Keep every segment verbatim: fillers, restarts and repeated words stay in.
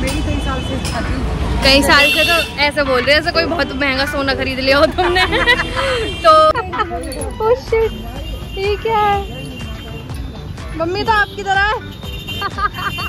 कई साल से कई साल से तो ऐसे बोल रहे हैं जैसे कोई बहुत महंगा सोना खरीद लिया हो तुमने। तो oh shit, ये क्या है? मम्मी तो आपकी तरह है।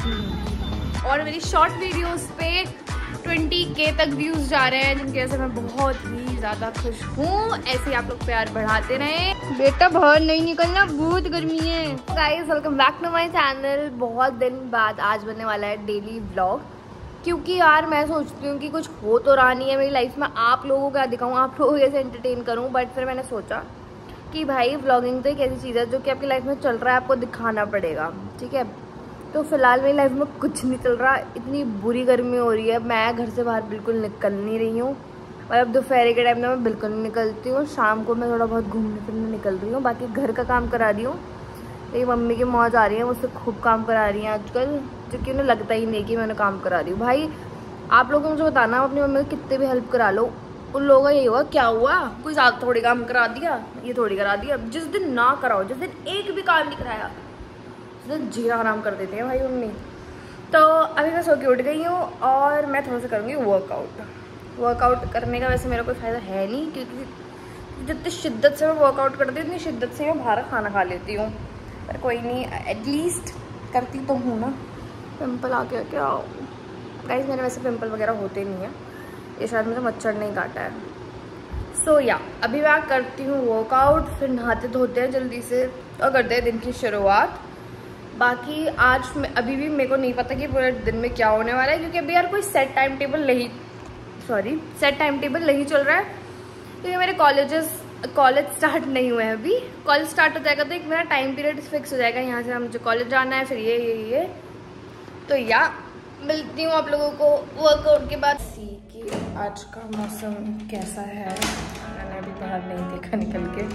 और मेरी शॉर्ट वीडियोस पे बीस के तक व्यूज जा रहे हैं, जिनकी वजह से मैं बहुत ही ज़्यादा खुश हूँ। ऐसे ही आप लोग प्यार बढ़ाते रहें। बेटा बाहर नहीं निकलना, बहुत गर्मी है। Guys welcome back to my channel. बहुत दिन बाद आज बनने वाला है डेली व्लॉग, क्योंकि यार मैं सोचती हूँ कि कुछ हो तो रहा नहीं है मेरी लाइफ में, आप लोगों को क्या दिखाऊँ, आप लोगों को कैसे एंटरटेन करूँ। बट फिर मैंने सोचा कि भाई व्लॉगिंग तो एक ऐसी चीज़ है जो कि आपकी लाइफ में चल रहा है, आपको दिखाना पड़ेगा, ठीक है। तो फिलहाल मेरी लाइफ में कुछ नहीं चल रहा, इतनी बुरी गर्मी हो रही है, मैं घर से बाहर बिल्कुल निकल नहीं रही हूँ। और अब दोपहर के टाइम में मैं बिल्कुल नहीं निकलती हूँ, शाम को मैं थोड़ा बहुत घूमने फिरने निकल रही हूँ, बाकी घर का काम करा रही हूँ। मेरी मम्मी की मौज आ रही है, मुझसे खूब काम करा रही हैं आजकल, जो कि उन्हें लगता ही नहीं कि मैंने काम करा रही हूँ। भाई आप लोगों को मुझे बताना, अपनी मम्मी को कितने भी हेल्प करा लो, उन लोगों का यही हुआ क्या हुआ, कोई ज़्यादा थोड़ी काम करा दिया, ये थोड़ी करा दिया। जिस दिन ना कराओ, जिस दिन एक भी काम नहीं कराया, उस दिन जीरा आराम कर देते हैं भाई मम्मी। तो अभी मैं सो के उठ गई हूँ और मैं थोड़ा सा करूँगी वर्कआउट। वर्कआउट करने का वैसे मेरा कोई फ़ायदा है नहीं, क्योंकि जितनी शिद्दत से मैं वर्कआउट करती हूँ उतनी शिद्दत से मैं बाहर खाना खा लेती हूँ। पर कोई नहीं, एटलीस्ट करती तो हूँ ना। पिंपल आ गया क्या गाइस? मेरे वैसे पिंपल वगैरह होते नहीं है, ये शायद मुझे मच्छर नहीं काटा है। सो so, या yeah, अभी मैं करती हूँ वर्कआउट, फिर नहाते धोते हैं जल्दी से और करते हैं दिन की शुरुआत। बाकी आज मैं अभी भी मेरे को नहीं पता कि पूरे दिन में क्या होने वाला है, क्योंकि अभी यार कोई सेट टाइम टेबल नहीं सॉरी सेट टाइम टेबल नहीं चल रहा है, क्योंकि मेरे कॉलेजेस कॉलेज स्टार्ट नहीं हुए हैं। अभी कॉलेज स्टार्ट हो जाएगा तो एक मेरा टाइम पीरियड फिक्स हो जाएगा, यहाँ से मुझे कॉलेज जाना है, फिर ये ये ये तो या मिलती हूँ आप लोगों को वर्कआउट के बाद। सी कि आज का मौसम कैसा है, मैंने अभी बाहर नहीं देखा निकल के,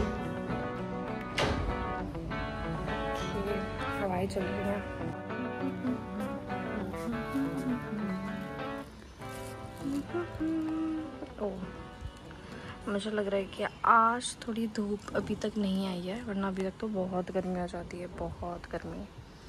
हवाएं चल रही हैं। ओह, मुझे लग रहा है कि आज थोड़ी धूप अभी तक नहीं आई है, वरना अभी तक तो बहुत गर्मी आ जाती है, बहुत गर्मी।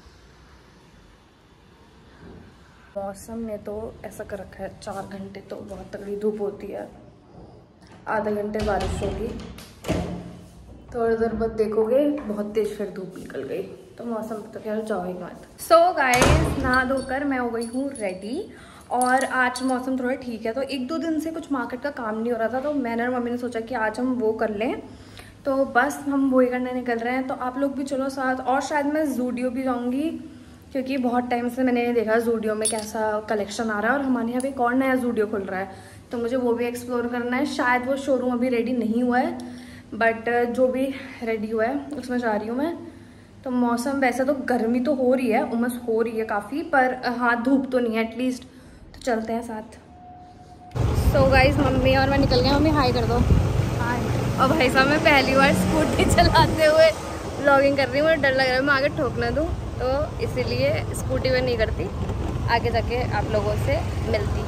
मौसम ने तो ऐसा कर रखा है, चार घंटे तो बहुत तगड़ी धूप होती है, आधा घंटे बारिश होगी, थोड़ी देर बाद देखोगे बहुत तेज फिर धूप निकल गई। तो मौसम तो क्या जाओ ही मत। सो गाइस नहा धोकर मैं हो गई हूँ रेडी, और आज मौसम थोड़ा ठीक है, तो एक दो दिन से कुछ मार्केट का काम नहीं हो रहा था, तो मैंने और मम्मी ने सोचा कि आज हम वो कर लें, तो बस हम वही करने निकल रहे हैं। तो आप लोग भी चलो साथ, और शायद मैं ज़ूडियो भी जाऊँगी, क्योंकि बहुत टाइम से मैंने देखा ज़ूडियो में कैसा कलेक्शन आ रहा है, और हमारे यहाँ पे एक और नया ज़ूडियो खुल रहा है, तो मुझे वो भी एक्सप्लोर करना है। शायद वो शोरूम अभी रेडी नहीं हुआ है, बट जो भी रेडी हुआ है उसमें जा रही हूँ मैं। तो मौसम वैसे तो गर्मी तो हो रही है, उमस हो रही है काफ़ी, पर हाँ धूप तो नहीं है एटलीस्ट, तो चलते हैं साथ। सो so गाइस मम्मी और मैं निकल गए, मम्मी हाई कर दो। हाय। और भाई साहब मैं पहली बार स्कूटी चलाते हुए व्लॉगिंग कर रही हूँ, मुझे डर लग रहा है मैं आगे ठोक ना दूँ, तो इसीलिए स्कूटी में नहीं करती, आगे जाके आप लोगों से मिलती।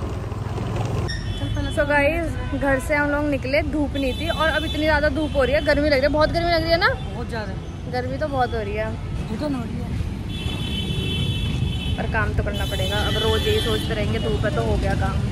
सो गाइस घर से हम लोग निकले, धूप नहीं थी, और अब इतनी ज़्यादा धूप हो रही है, गर्मी लग रही है, बहुत गर्मी लग रही है ना, बहुत ज़्यादा गर्मी तो बहुत हो रही है, घुटन हो रही है, पर काम तो करना पड़ेगा। अब रोज यही सोचते रहेंगे धूप है तो हो गया काम।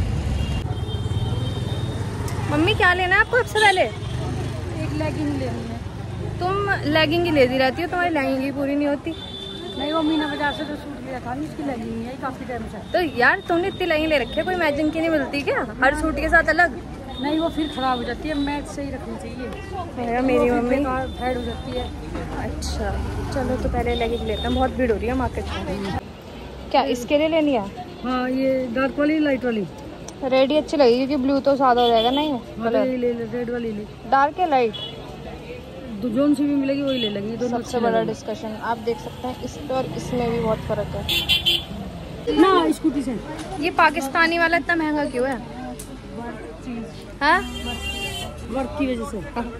मम्मी क्या लेना है आपको सबसे पहले? एक लेगिंग लेनी है। तुम लेगिंग ही लेती रहती हो, तुम्हारी लेगिंग ही पूरी नहीं होती। नहीं वो मीना बाजार से तो सूट लिया था, इसकी लेगिंग है काफ़ी टाइम से। तो यार तुमने इतनी लेगिंग ले रखी है, कोई मैचिंग की नहीं मिलती क्या हर सूट के साथ अलग? नहीं वो फिर खराब हो जाती है, मैच से ही रखनी चाहिए, मेरी मम्मी फेड हो जाती है। अच्छा चलो तो पहले लेगिंग लेते हैं, बहुत भीड़ हो रही है मार्केट में। क्या इसके लिए लेनी है? हाँ ये डार्क वाली लाइट वाली रेड ही अच्छी लगेगी, क्योंकि ब्लू तो सादा हो जाएगा। नहीं ले ले रेड वाली ले, डार्क या लाइट जोन सी भी मिलेगी वही ले लेंगे। दोनों सबसे बड़ा डिस्कशन आप देख सकते हैं, इस पे और इसमें भी बहुत फर्क है ना स्कूटी से। ये पाकिस्तानी वाला इतना महंगा क्यों है? हाँ वर्क की वजह से।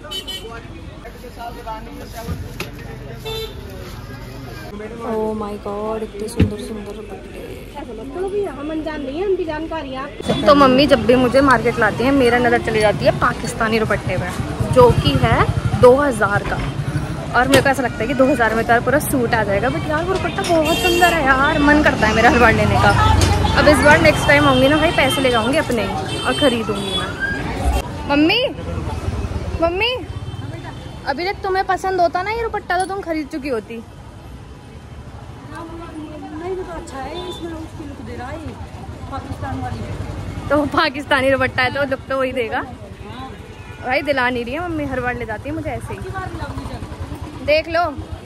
ओह माय गॉड इतने सुंदर सुंदर दुपट्टे। हम अनजान नहीं है, उनकी जानकारी है। तो मम्मी जब भी मुझे मार्केट लाती है, मेरा नज़र चली जाती है पाकिस्तानी दुपट्टे में, जो कि है दो हज़ार का, और मेरे को ऐसा लगता है कि दो हज़ार में तो यार पूरा सूट आ जाएगा, बट यार वो दुपट्टा बहुत सुंदर है यार, मन करता है मेरा हर बार लेने का। अब इस बार नेक्स्ट टाइम आऊँगी ना भाई, पैसे ले जाऊँगी अपने और खरीदूँगी मैं। मम्मी मम्मी अभी तक तुम्हें पसंद होता ना ये दुपट्टा तो तुम खरीद चुकी होती। नहीं तो अच्छा है, इसमें उसकी लुक दे रहा है पाकिस्तान वाली। तो पाकिस्तानी दुपट्टा है तो लुक तो वही देगा भाई। दिला नहीं रही है मम्मी, हर बार ले जाती है मुझे ऐसे ही, देख लो।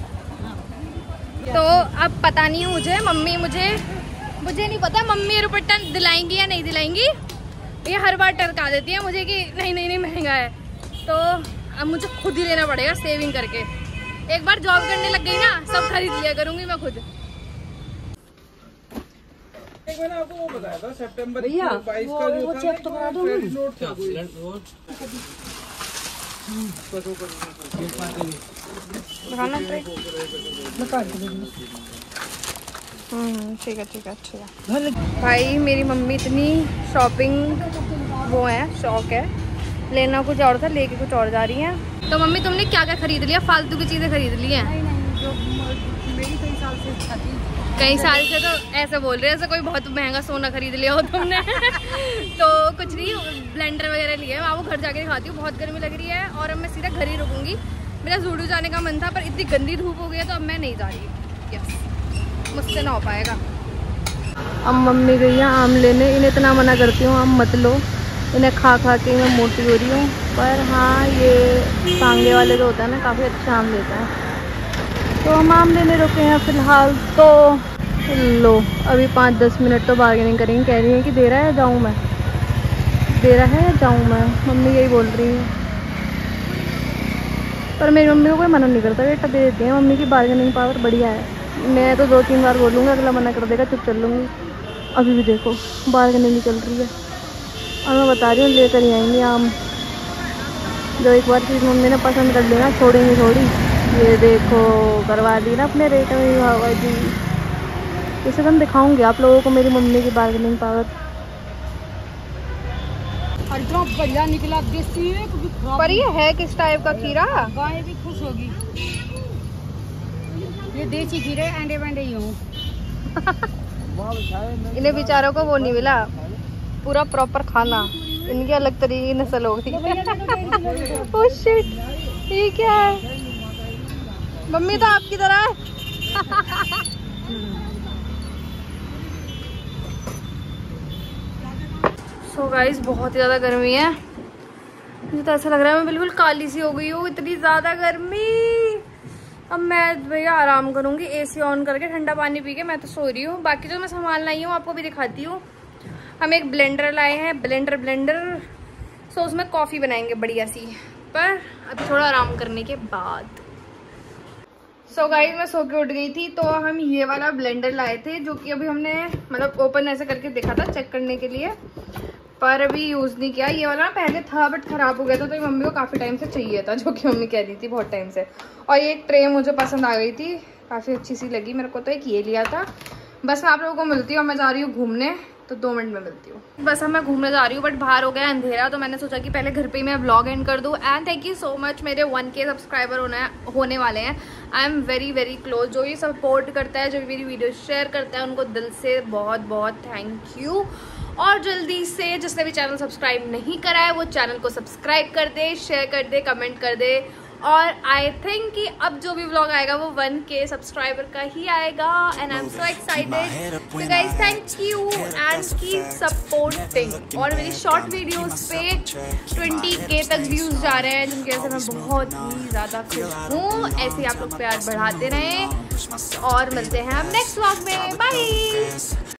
तो अब पता नहीं है मुझे, मम्मी मुझे मुझे नहीं पता मम्मी दुपट्टा दिलाएंगी या नहीं दिलाएंगी। ये हर बार टरका देती है मुझे कि नहीं नहीं नहीं महंगा है। तो अब मुझे खुद ही लेना पड़ेगा सेविंग करके। एक बार जॉब करने लग गई ना, सब खरीद लिया करूंगी मैं खुद। एक मैंने आपको वो बताया था सितंबर भैया बाईस वो, का जो वो था चेक तो करा दो। ठीक है ठीक है अच्छा भाई। मेरी मम्मी इतनी शॉपिंग वो है, शौक है, लेना कुछ और था लेके कुछ और जा रही है। तो मम्मी तुमने क्या क्या खरीद लिया? फालतू की चीजें खरीद ली हैं? नहीं नहीं, जो मेरी कई साल से इच्छा थी। कई साल से तो ऐसे बोल रहे हैं ऐसे कोई बहुत महंगा सोना खरीद लिया हो तुमने। तो कुछ नहीं, ब्लेंडर वगैरह लिया है, मैं आपको घर जाके दिखाती हूँ। बहुत गर्मी लग रही है और अब मैं सीधा घर ही रुकूंगी। मेरा ज़ूडियो जाने का मन था पर इतनी गंदी धूप हो गई है तो अब मैं नहीं जा रही। यस, मुझसे ना हो पाएगा। अब मम्मी गई है आम लेने, इन्हें इतना मना करती हूँ आम मत लो, इन्हें खा खा के मैं मोटी हो रही हूँ। पर हाँ ये सांगे वाले जो होता है ना काफ़ी अच्छा आम देता है। तो हम आम लेने रुके हैं फ़िलहाल। तो लो अभी पाँच दस मिनट तो बार्गेनिंग करेंगे। कह रही है कि दे रहा है जाऊँ मैं, दे रहा है जाऊँ मैं, मम्मी यही बोल रही है। पर मेरी मम्मी को कोई मना नहीं करता, बेटा दे देती है। मम्मी की बार्गेनिंग पावर बढ़िया है। मैं तो दो तीन बार बोलूँगा, अगला मना कर देगा, चुप चल लूँगी। अभी भी देखो बार्गेनिंग चल रही है और मैं बता रही हूँ लेकर ही आएंगे आम। जो एक बार चीज़ मम्मी ने पसंद कर ली ना, छोड़ेंगी थोड़ी। ये देखो करवा दी ना अपने रेट में बाबा जी। इसे तो दिखाऊंगी आप लोगों को मेरी मम्मी की बार्गेनिंग पावर। और इतना बढ़िया निकला देसी है, कभी खराब पर ये है किस टाइप का खीरा? गाय भी खुश होगी। ये देसी खीरे अंडे बंडे ही हूँ। इन्हें बेचारों को वो नहीं मिला पूरा प्रॉपर खाना, इनकी अलग तरीके की नस्ल होगी। ओह शिट, ये क्या है? मम्मी तो आपकी तरह है। सो गाइस बहुत ही ज़्यादा गर्मी है, मुझे तो ऐसा लग रहा है मैं बिल्कुल काली सी हो गई हूँ, इतनी ज़्यादा गर्मी। अब मैं भैया आराम करूँगी एसी ऑन करके, ठंडा पानी पी के मैं तो सो रही हूँ। बाकी जो मैं सामान लाई हूँ आपको भी दिखाती हूँ। हम एक ब्लेंडर लाए हैं, ब्लेंडर ब्लेंडर सो उसमें कॉफ़ी बनाएंगे बढ़िया सी, पर अभी थोड़ा आराम करने के बाद। सो so गाइस मैं सो के उठ गई थी, तो हम ये वाला ब्लेंडर लाए थे जो कि अभी हमने मतलब ओपन ऐसे करके देखा था चेक करने के लिए, पर अभी यूज़ नहीं किया। ये वाला पहले था बट ख़राब हो गया था, तो ये मम्मी को काफ़ी टाइम से चाहिए था, जो कि मम्मी कह रही थी बहुत टाइम से। और ये एक ट्रे मुझे पसंद आ गई थी, काफ़ी अच्छी सी लगी मेरे को, तो एक ये लिया था। बस मैं आप लोगों को मिलती हूँ, मैं जा रही हूँ घूमने, तो दो मिनट में मिलती हूँ। बस अब मैं घूमने जा रही हूँ बट बाहर हो गया अंधेरा, तो मैंने सोचा कि पहले घर पे ही मैं व्लॉग एंड कर दूँ। And thank you so much, मेरे वन के सब्सक्राइबर होने होने वाले हैं। I am very very close. जो ये सपोर्ट करता है, जो मेरी वीडियो शेयर करता है, उनको दिल से बहुत बहुत थैंक यू। और जल्दी से जिसने भी चैनल सब्सक्राइब नहीं करा है वो चैनल को सब्सक्राइब कर दे, शेयर कर दे, कमेंट कर दे। और आई थिंक कि अब जो भी व्लॉग आएगा वो वन के सब्सक्राइबर का ही आएगा। And I am so excited. So guys thank you and keep supporting. और मेरी शॉर्ट वीडियोस पे ट्वेंटी के तक व्यूज जा रहे हैं, जिनकी वजह से मैं बहुत ही ज़्यादा खुश हूँ। ऐसे ही आप लोग प्यार बढ़ाते रहें और मिलते हैं हम नेक्स्ट व्लॉग में। बाय।